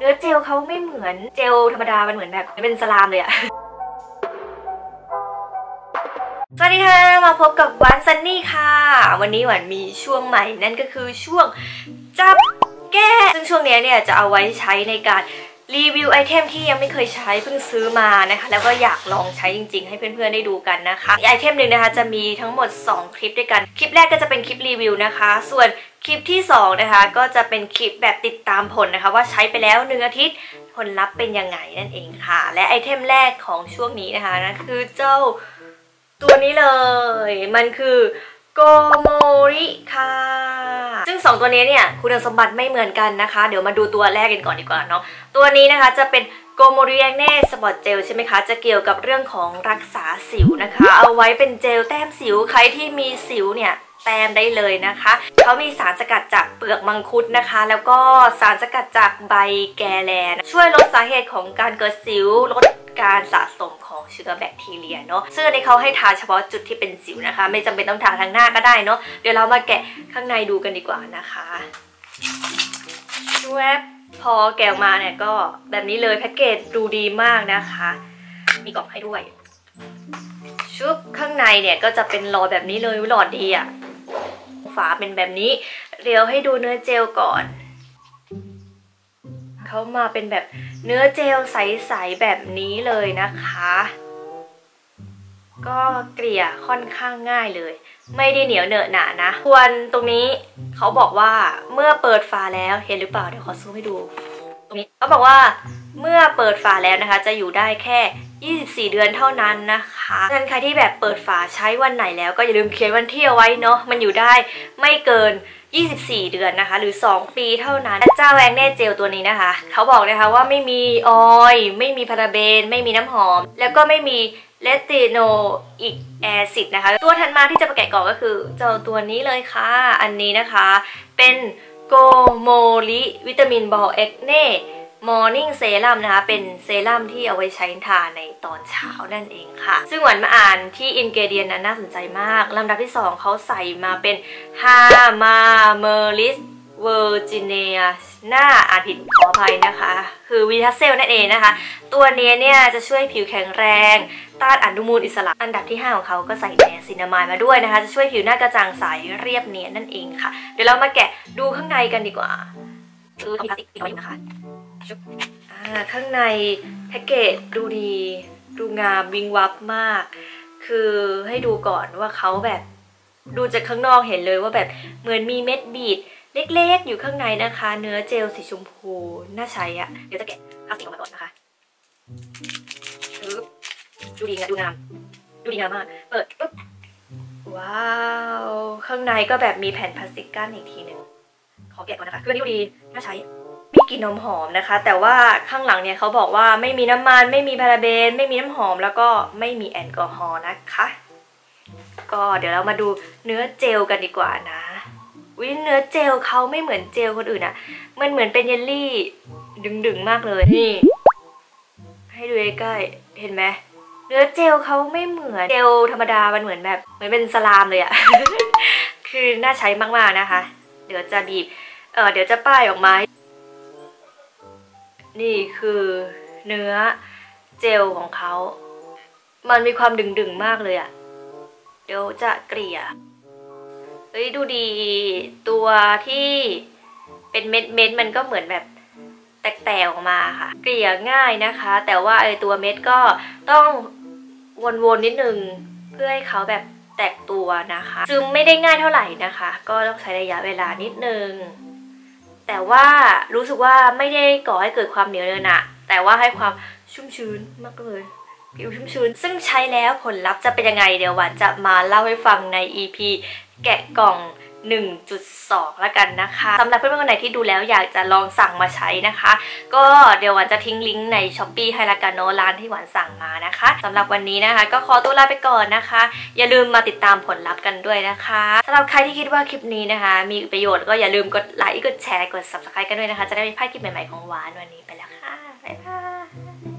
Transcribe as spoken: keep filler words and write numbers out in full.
เนื้อเจลเขาไม่เหมือนเจลธรรมดามันเหมือนแบบเป็นสลามเลยอะสวัสดีค่ะมาพบกับหวานซันนี่ค่ะวันนี้หวานมีช่วงใหม่นั่นก็คือช่วงจับแก้ซึ่งช่วงนี้เนี่ยจะเอาไว้ใช้ในการรีวิวไอเทมที่ยังไม่เคยใช้เพิ่งซื้อมานะคะแล้วก็อยากลองใช้จริงๆให้เพื่อนๆได้ดูกันนะคะไอเทมหนึ่งนะคะจะมีทั้งหมดสองคลิปด้วยกันคลิปแรกก็จะเป็นคลิปรีวิวนะคะส่วนคลิปที่สองนะคะก็จะเป็นคลิปแบบติดตามผลนะคะว่าใช้ไปแล้วหนึ่งอาทิตย์ผลลัพธ์เป็นยังไงนั่นเองค่ะและไอเทมแรกของช่วงนี้นะคะนั่นคือเจ้าตัวนี้เลยมันคือโกโมริค่ะซึ่งสองตัวนี้เนี่ยคุณสมบัติไม่เหมือนกันนะคะเดี๋ยวมาดูตัวแรกกันก่อนดีกว่าเนาะตัวนี้นะคะจะเป็นโกโมริแอคเน่สปอตเจลใช่ไหมคะจะเกี่ยวกับเรื่องของรักษาสิวนะคะเอาไว้เป็นเจลแต้มสิวใครที่มีสิวเนี่ยแต้มได้เลยนะคะเขามีสารสกัดจากเปลือกมังคุดนะคะแล้วก็สารสกัดจากใบแกแลช่วยลดสาเหตุของการเกิดสิวลดการสะสมของเชื้อแบคทีเรียเนาะซึ่งอันนี้เขาให้ทาเฉพาะจุดที่เป็นสิวนะคะไม่จำเป็นต้องทาทางหน้าก็ได้เนาะเดี๋ยวเรามาแกะข้างในดูกันดีกว่านะคะแวบพอแกะออกมาเนี่ยก็แบบนี้เลยแพ็กเกจดูดีมากนะคะมีกล่องให้ด้วยชุบข้างในเนี่ยก็จะเป็นหลอดแบบนี้เลยหลอดดีอะฝาเป็นแบบนี้เดี๋ยวให้ดูเนื้อเจลก่อนเขามาเป็นแบบเนื้อเจลใสๆแบบนี้เลยนะคะก็เกลี่ยค่อนข้างง่ายเลยไม่ได้เหนียวเหนอะหนานะควรตรงนี้เขาบอกว่าเมื่อเปิดฝาแล้วเห็นหรือเปล่าเดี๋ยวขอซูมให้ดูตรงนี้เขาบอกว่าเมื่อเปิดฝาแล้วนะคะจะอยู่ได้แค่ยี่สิบสี่เดือนเท่านั้นนะคะงั้นใครที่แบบเปิดฝาใช้วันไหนแล้วก็อย่าลืมเขียนวันที่เอาไว้เนาะมันอยู่ได้ไม่เกินยี่สิบสี่เดือนนะคะหรือสองปีเท่านั้นเจ้าแองเน่เจลตัวนี้นะคะเขาบอกนะคะว่าไม่มีออยล์ไม่มีพาราเบนไม่มีน้ำหอมแล้วก็ไม่มีเลติโนอิกแอซิดนะคะตัวถัดมาที่จะประแกะก่อนก็คือเจ้าตัวนี้เลยค่ะอันนี้นะคะเป็นโกโมริวิตามินบอลเอ็กเน่มอร์นิ่งเซรั่มนะคะเป็นเซรั่มที่เอาไว้ใช้ทาในตอนเช้านั่นเองค่ะซึ่งหวานมาอ่านที่อินเกเดียนนั้นน่าสนใจมากลำดับที่สองเขาใส่มาเป็นฮามาเมอริสเวอร์จิเนียหน้าอาทิตย์ขออภัยนะคะคือวีทัสเซลนั่นเองนะคะตัวนี้เนี่ยจะช่วยผิวแข็งแรงต้านอนุมูลอิสระอันดับที่ห้าของเขาก็ใส่แนซินามายมาด้วยนะคะจะช่วยผิวหน้ากระจ่างใสเรียบเนียนนั่นเองค่ะเดี๋ยวเรามาแกะดูข้างในกันดีกว่าคือพลาสติกติดไว้นะคะข้างในแพ็กเกจดูดีดูงามวิงวับมากคือให้ดูก่อนว่าเขาแบบดูจากข้างนอกเห็นเลยว่าแบบเหมือนมีเม็ดบีดเล็กๆอยู่ข้างในนะคะเนื้อเจลสีชมพูน่าใช้อะเดี๋ยวจะแกะพลาสติกออกมาก่อนนะคะดูดีงามดูงามดูดีงามมากเปิดปุ๊บว้าวข้างในก็แบบมีแผ่นพลาสติกกั้นอีกทีหนึ่งขอแกะก่อนนะคะคืออันนี้ดูดีน่าใช้มีกลิ่นหอมๆนะคะแต่ว่าข้างหลังเนี่ยเขาบอกว่าไม่มีน้ำมันไม่มีพาราเบนไม่มีน้ำหอมแล้วก็ไม่มีแอลกอฮอล์นะคะก็เดี๋ยวเรามาดูเนื้อเจลกันดีกว่านะวิเนื้อเจลเขาไม่เหมือนเจลคนอื่นอะมันเหมือนเป็นเยลลี่ดึงๆมากเลยนี่ให้ดูใกล้ๆเห็นไหมเนื้อเจลเขาไม่เหมือนเจลธรรมดามันเหมือนแบบเหมือนเป็นสลามเลยอะ คือน่าใช้มากๆนะคะเดี๋ยวจะบีบเออเดี๋ยวจะป้ายออกมานี่คือเนื้อเจลของเขามันมีความดึงๆมากเลยอะเดี๋ยวจะเกลี่ยเฮ้ยดูดีตัวที่เป็นเม็ดเม็ดมันก็เหมือนแบบแตกๆออกมาค่ะเกลี่ยง่ายนะคะแต่ว่าไอตัวเม็ดก็ต้องวนๆนิดนึงเพื่อให้เขาแบบแตกตัวนะคะซึมไม่ได้ง่ายเท่าไหร่นะคะก็ต้องใช้ระยะเวลานิดนึงแต่ว่ารู้สึกว่าไม่ได้ก่อให้เกิดความเหนียวเนอะหนะแต่ว่าให้ความชุ่มชื้นมากเลยผิวชุ่มชื้นซึ่งใช้แล้วผลลัพธ์จะเป็นยังไงเดี๋ยวหวานจะมาเล่าให้ฟังใน อี พี แกะกล่อง หนึ่งจุดสอง แล้วกันนะคะสำหรับเพื่อนๆคนไหนที่ดูแล้วอยากจะลองสั่งมาใช้นะคะก็เดี๋ยวหวานจะทิ้งลิงก์ใน ช้อปปี้ ให้ละกันเนาะร้านที่หวานสั่งมานะคะสำหรับวันนี้นะคะก็ขอตัวลาไปก่อนนะคะอย่าลืมมาติดตามผลลัพธ์กันด้วยนะคะสำหรับใครที่คิดว่าคลิปนี้นะคะมีประโยชน์ก็อย่าลืมกดไลค์กดแชร์กด ซับสไครบ์ กันด้วยนะคะจะได้ไม่พลาดคลิปใหม่ๆของหวานวันนี้ไปแล้วค่ะบ๊ายบาย